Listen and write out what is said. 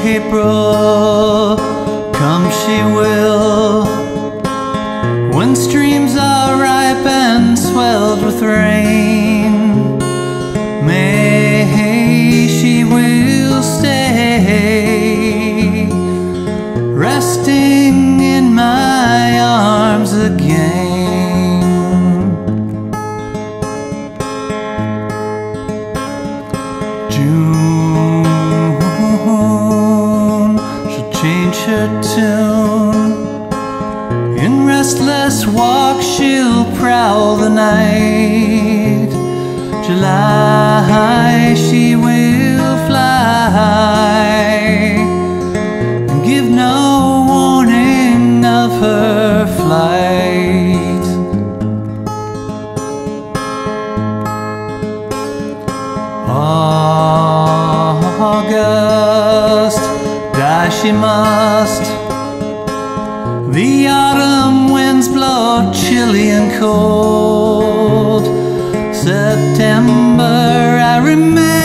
April, come she will, when streams are ripe and swelled with rain. May she will stay, resting in my arms again. June, she'll change her tune. In restless walk she'll prowl the night. July, she will fly and give no warning of her flight. August, die she must. The autumn winds blow chilly and cold. September, I remember